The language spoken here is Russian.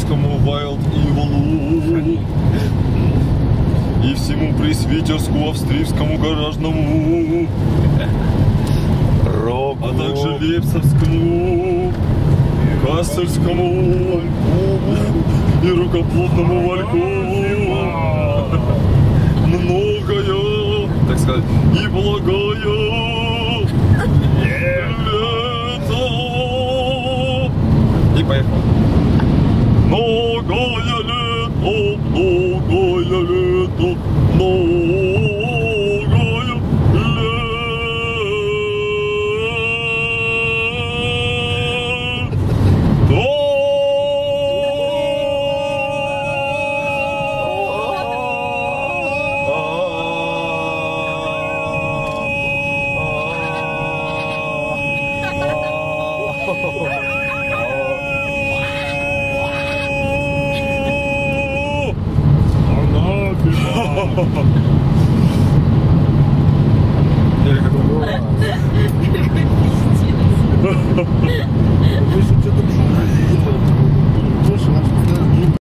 Ленинскому Wild Evil'у и всему пресвитерску австрийскому гаражному, а также Лепсовскому, Кассельскому и рукоплотному Вальку многое, так сказать, и благое лето. И поехал. Многое лето, многое лето, многое Вы что-то